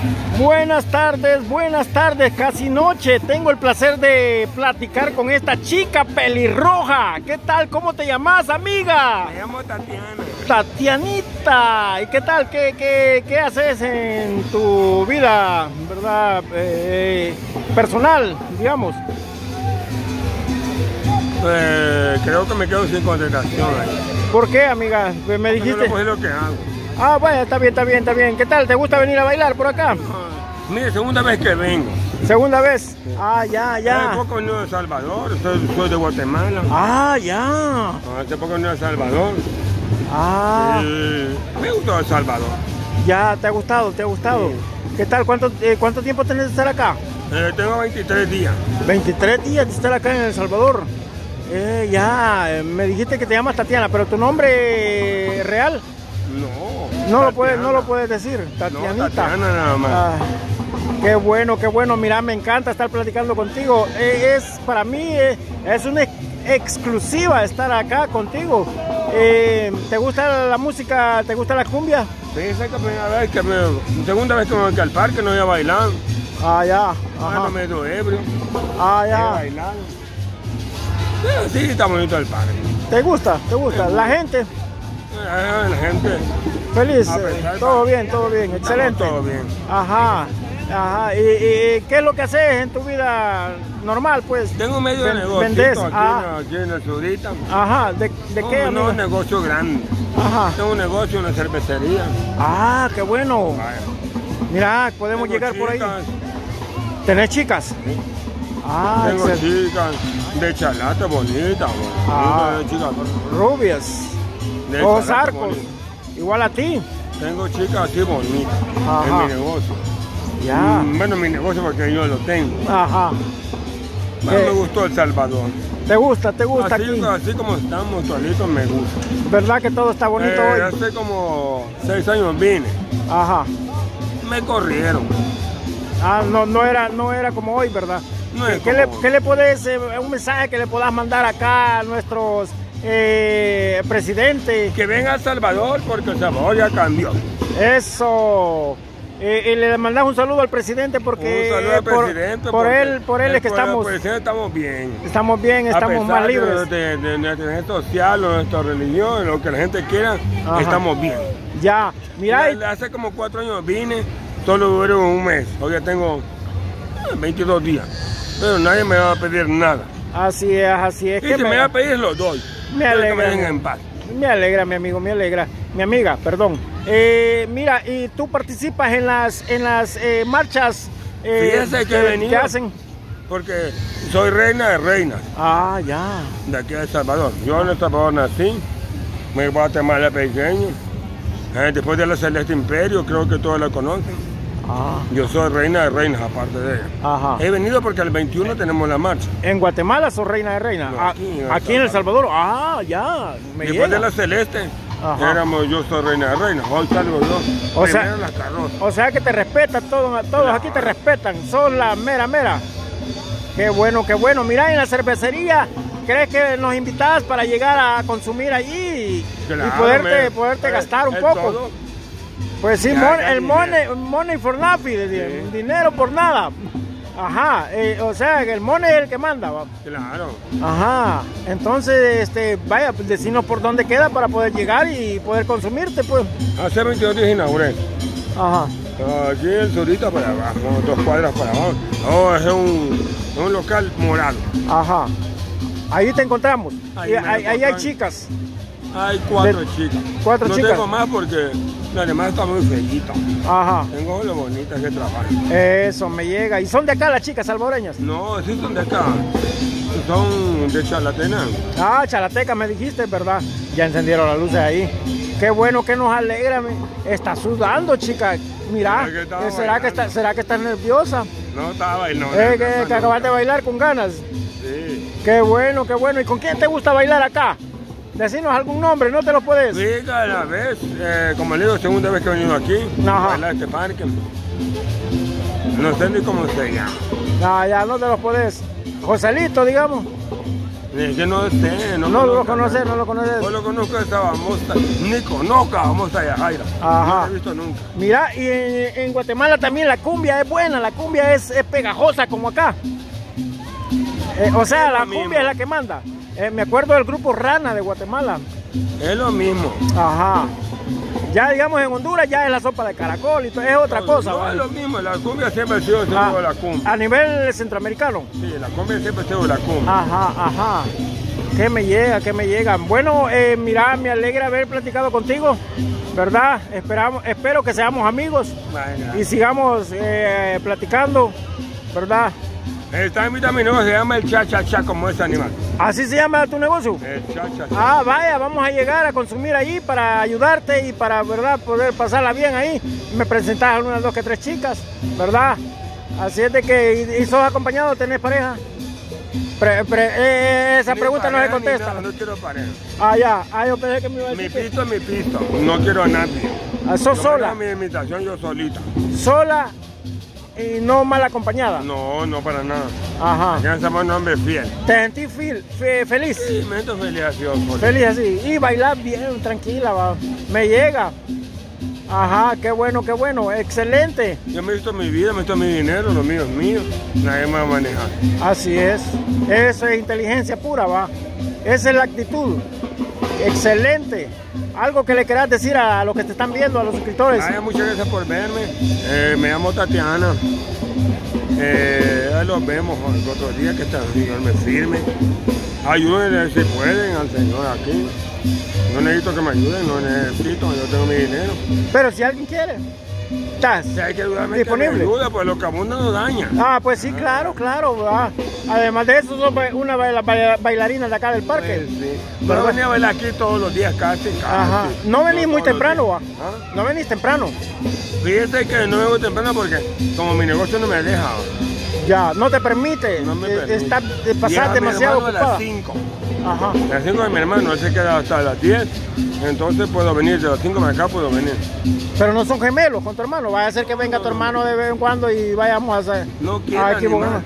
Buenas tardes, casi noche. Tengo el placer de platicar con esta chica pelirroja. ¿Qué tal? ¿Cómo te llamas, amiga? Me llamo Tatiana. Tatianita. ¿Y qué tal? ¿Qué haces en tu vida, verdad? Personal, digamos. Creo que me quedo sin contestación ahí. ¿Por qué, amiga? Me dijiste. No, lo que hago. Ah, bueno, está bien. ¿Qué tal? ¿Te gusta venir a bailar por acá? Mire, segunda vez que vengo. ¿Segunda vez? Ah, ya. Hace poco venido de Salvador, soy de Guatemala. Ah, ya. Hace poco venido de Salvador. Ah. Me gustó El Salvador. Ya, ¿te ha gustado? Sí. ¿Qué tal? ¿Cuánto tiempo tenés de estar acá? Tengo 23 días. 23 días de estar acá en El Salvador. Me dijiste que te llamas Tatiana, pero tu nombre real. No lo puedes decir, Tatianita. No, Tatiana nada más. Qué bueno, mira, me encanta estar platicando contigo. Para mí es una exclusiva estar acá contigo. ¿Te gusta la música? ¿Te gusta la cumbia? Sí, esa es la segunda vez que me voy al parque, no voy a bailar. Ah, ya. No me doy ebrio. Ah, ya. Bailar. Sí, está bonito el parque. ¿Te gusta? ¿La gente? La gente. Feliz, todo bien, excelente. Todo bien. Ajá. ¿Y qué es lo que haces en tu vida normal, pues? Tengo medio de negocio aquí en el Surita. Ajá, ¿de qué? No, un negocio grande. Ajá. Tengo un negocio, una cervecería. Ah, qué bueno. Mira, podemos llegar por ahí. ¿Tenés chicas? Sí. Ah, tengo chicas de Chalate bonitas. Chicas rubias. Ojos arcos. Igual a ti. Tengo chicas así bonitas. Ajá. En mi negocio. Ya. Bueno, mi negocio porque yo lo tengo. Ajá. Me gustó El Salvador. ¿Te gusta así, aquí? Así como estamos solitos me gusta. ¿Verdad que todo está bonito hoy? Hace como 6 años vine. Ajá. Me corrieron. Ah, no era como hoy, ¿verdad? No es ¿Qué le podés, un mensaje que le podás mandar acá a nuestros presidentes? Que venga a El Salvador porque El Salvador ya cambió. Eso. Y le mandás un saludo al presidente porque un saludo al presidente por él es que estamos. Por el presidente estamos bien. Estamos más libres. De nuestra gente social, nuestra religión, lo que la gente quiera, estamos bien. Ya, mira. Hace como 4 años vine, solo duré un mes. Hoy ya tengo 22 días. Pero nadie me va a pedir nada. Así es. Y si me va a pedir, lo doy. Me alegra. Que me dejen en paz. Me alegra, mi amigo, me alegra. Mi amiga, perdón. Mira, ¿y tú participas en las marchas Fíjese que he venido, que hacen? Porque soy reina de reinas. Ah, ya. De aquí de El Salvador. Yo en El Salvador nací. Me Guatemala pequeño. Después de la Celeste Imperio, creo que todos la conocen. Yo soy reina de reinas, aparte de ella. Ajá. He venido porque el 21 tenemos la marcha. ¿En Guatemala sos reina de reinas? No, aquí en El Salvador. Ah, ya. Después de la Celeste, yo soy reina de reinas. Hoy salgo yo. O sea que te respetan, todos aquí te respetan. Sos la mera. Qué bueno. Mira, en la cervecería, ¿crees que nos invitas para llegar a consumir allí y poderte gastar un poco? Todo. Pues sí, money for nothing, dinero por nada. Ajá, o sea, que el money es el que manda. ¿va? Claro. Ajá, entonces, vaya, decinos por dónde queda para poder llegar y poder consumirte, pues. Hace 22 días inauguré. Ajá. Aquí en Surita para abajo, 2 cuadras para abajo. No, es un local morado. Ajá. Ahí te encontramos. Ahí hay chicas. Hay 4 chicas. 4 chicas. No tengo más porque las demás están muy fellitas. Ajá. Tengo lo bonitas que trabajan. Eso me llega. ¿Y son de acá las chicas salvadoreñas? No, sí son de acá. Son de Chalatenango. Ah, Chalateca me dijiste, ¿verdad? Ya encendieron las luces ahí. Qué bueno, que nos alegra. Está sudando, chica. Mira, ¿será que estás nerviosa? No, estaba bailando. Que acabas de bailar con ganas. Sí. Qué bueno. ¿Y con quién te gusta bailar acá? Decinos algún nombre, ¿no te lo puedes? Sí, cada vez. Como le digo, segunda vez que he venido aquí a bailar este parque. No sé ni cómo se llama. Ya no te lo puedes. Joselito, digamos. Es que no sé, no lo conoces, no lo conoces. Yo lo conozco de Sabamosta, ni conozco a Bamosta y a Jaira. Ajá. No lo he visto nunca. Mira, y en Guatemala también la cumbia es buena, la cumbia es pegajosa como acá. O sea, la cumbia es la que manda. Me acuerdo del grupo Rana de Guatemala. Es lo mismo. Ajá. Ya digamos en Honduras ya es la sopa de caracol y todo, es otra cosa. No, es lo mismo, la cumbia siempre ha sido la cumbia. A nivel centroamericano. Sí, la cumbia siempre ha sido la cumbia. Ajá, ajá. Que me llega, que me llegan. Bueno, mira, me alegra haber platicado contigo, ¿verdad? Espero que seamos amigos y sigamos platicando, ¿verdad? Está invitado a mi negocio, se llama el cha-cha-cha, como ese animal. ¿Así se llama tu negocio? El cha-cha-cha. Ah, vaya, vamos a llegar a consumir ahí para ayudarte y para, ¿verdad?, poder pasarla bien ahí. Me presentás a unas 2 que 3 chicas, ¿verdad? Así es de que, ¿y sos acompañado? ¿Tenés pareja? Esa pregunta no se contesta. No quiero pareja. Ah, ya. Ah, yo pensé que me iba a decir. Mi pisto. No quiero a nadie. ¿Sos sola? Mi invitación yo solita. ¿Sola y no mal acompañada? No, no para nada. Ajá. Ya somos un hombre fiel. ¿Te sentís feliz? Sí, me siento feliz así. Feliz así. Y bailar bien, tranquila, va. Me llega. Ajá, qué bueno, excelente. Yo me he visto mi vida, me he visto mi dinero, lo mío es mío, nadie me va a manejar. Así es, eso es inteligencia pura, va. Esa es la actitud. Excelente. Algo que le quieras decir a los que te están viendo, a los suscriptores. Muchas gracias por verme. Me llamo Tatiana. Ahí los vemos el otro día, que el Señor me firme. Ayúdenle si pueden al Señor aquí. No necesito que me ayuden, no necesito, yo tengo mi dinero. Pero si alguien quiere, ¿estás si hay que ayudarme, disponible? Que me ayuda, pues los cabundas nos dañan. Ah, pues sí, claro. Además de eso, sos una bailarina de acá del parque. Pues sí. Pero venía a bailar aquí todos los días, casi. Ajá. ¿No venís muy temprano, va? ¿No venís temprano? Fíjate que no vengo temprano porque como mi negocio no me deja. Ya, no te permite. No me permite. Pasar demasiado ocupada. A las 5. Ajá. A las 5 de mi hermano, él se queda hasta las 10. Entonces puedo venir, de las 5 de acá puedo venir. Pero no son gemelos con tu hermano. Vaya a ser que venga tu hermano de vez en cuando y vayamos a hacer. No quiero animar.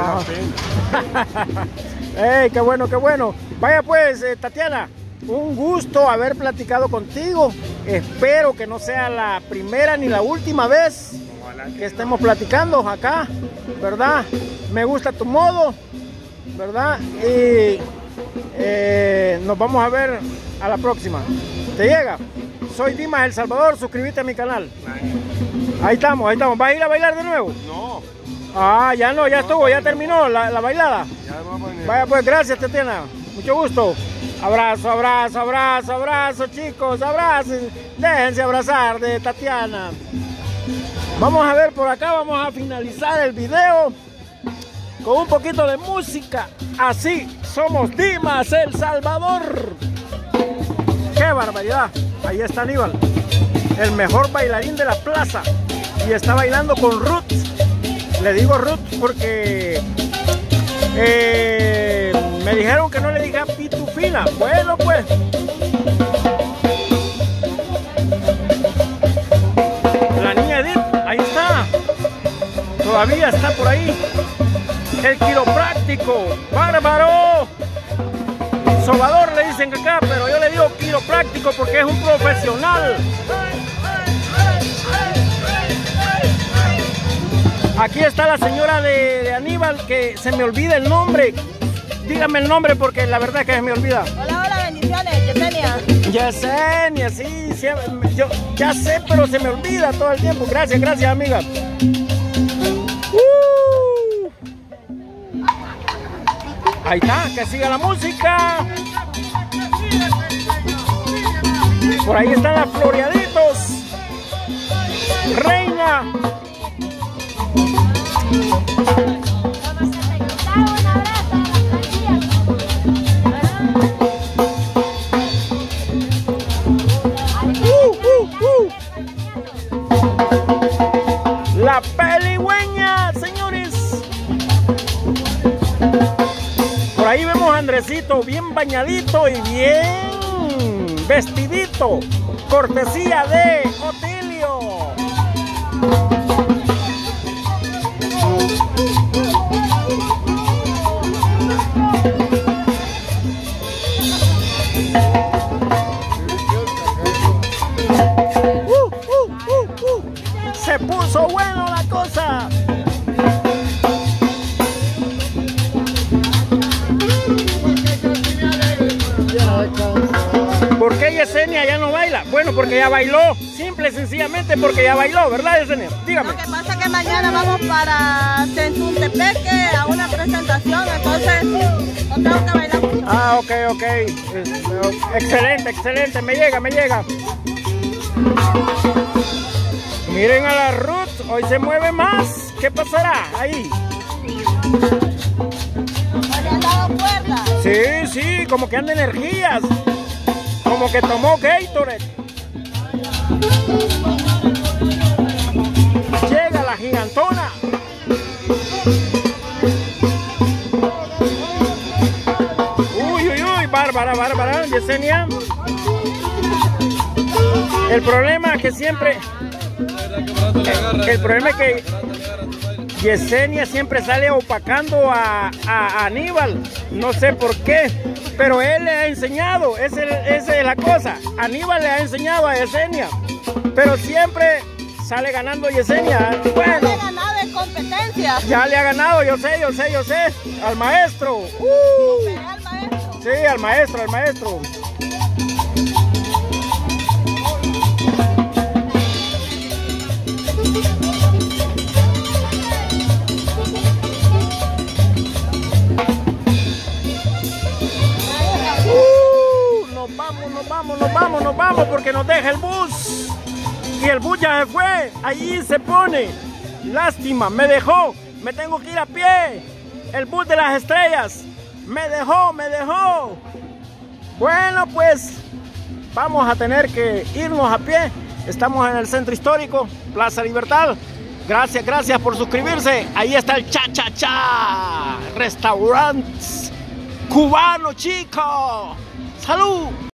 ¡Ey, qué bueno, qué bueno! Vaya pues, Tatiana, un gusto haber platicado contigo. Espero que no sea la primera ni la última vez que estemos platicando acá, ¿verdad? Me gusta tu modo, ¿verdad? Y nos vamos a ver a la próxima. ¿Te llega? Soy Dimas El Salvador, suscríbete a mi canal. Ahí estamos, ahí estamos. ¿Vas a ir a bailar de nuevo? No. Ah, ya no, ya estuvo, ya terminó la bailada. Vaya pues, gracias, Tatiana. Mucho gusto. Abrazo, abrazo, abrazo, abrazo, chicos, abrazo. Déjense abrazar de Tatiana. Vamos a ver por acá, vamos a finalizar el video con un poquito de música. Así somos Dimas El Salvador. ¡Qué barbaridad! Ahí está Aníbal, el mejor bailarín de la plaza. Y está bailando con Ruth. Le digo Ruth porque me dijeron que no le diga pitufina. Bueno, pues. La niña Edith, ahí está. Todavía está por ahí. El quiropráctico, bárbaro. Sobador le dicen acá, pero yo le digo quiropráctico porque es un profesional. Aquí está la señora de Aníbal, que se me olvida el nombre. Dígame el nombre porque la verdad es que se me olvida. Hola, hola, bendiciones, Yesenia. Yesenia, sí, yo ya sé, pero se me olvida todo el tiempo. Gracias, gracias, amiga. Ahí está, que siga la música. Por ahí están las floreaditos. Reina. La peligüeña, señores. Por ahí vemos a Andresito bien bañadito y bien vestidito. Cortesía de Otilio. la cosa. ¿Por qué Yesenia ya no baila? Bueno, porque ya bailó. Simple y sencillamente porque ya bailó, ¿verdad, Yesenia? Dígame. Lo que pasa es que mañana vamos para Tentuntepeque a una presentación, entonces no tengo que bailar mucho. Ah, ok. Excelente, excelente. Me llega. Miren a la Ruth, hoy se mueve más. ¿Qué pasará ahí? ¿No le han dado cuerda? Sí, como que anda energías. Como que tomó Gatorade. Llega la gigantona. Uy, bárbara, Yesenia. El problema es que siempre... El problema es que Yesenia siempre sale opacando a Aníbal. No sé por qué, pero él le ha enseñado. Esa es la cosa. Aníbal le ha enseñado a Yesenia, pero siempre sale ganando Yesenia. Bueno, Ya le he ganado en competencia. ya le ha ganado, yo sé. Al maestro. Al maestro. Sí, al maestro. Nos vamos porque nos deja el bus. Y el bus ya se fue. Allí se pone. Lástima, me dejó. Me tengo que ir a pie. El bus de las estrellas. Me dejó. Bueno, pues vamos a tener que irnos a pie. Estamos en el centro histórico, Plaza Libertad. Gracias por suscribirse. Ahí está el Cha Restaurante cubano, chico. ¡Salud!